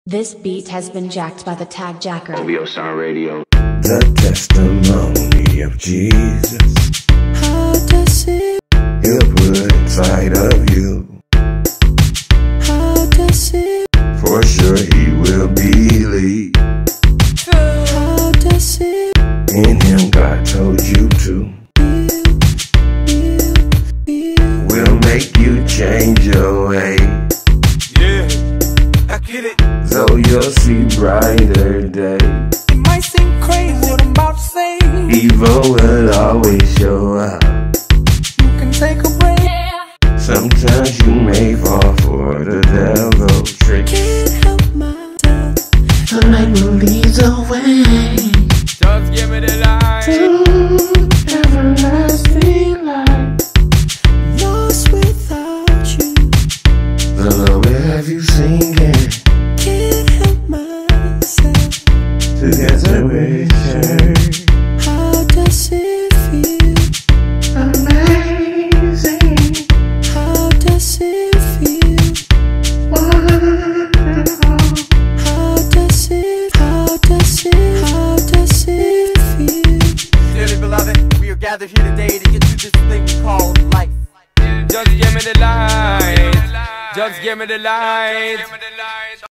This beat has been jacked by the tag jacker. OVO Sound Radio. The testimony of Jesus. How does it? He'll put inside of you. How does it? For sure he will believe. How does it? In him God told you to. Will make you change your way. Yeah, I get it. So you'll see brighter days. It might seem crazy what I'm about to say. Evil will always show up. You can take a break. Sometimes you may fall for the devil trick. Can't help myself. The light will lead the way Just give me the light. to everlasting light. Lost without you. The Lord will have you singing Can't help myself. together with her. How does it feel? Amazing, How does it feel? wonderful. How does it? How does it? How does it feel? Dearly beloved, we are gathered here today to get through this thing we call life. Just give me the light. Just give me the light.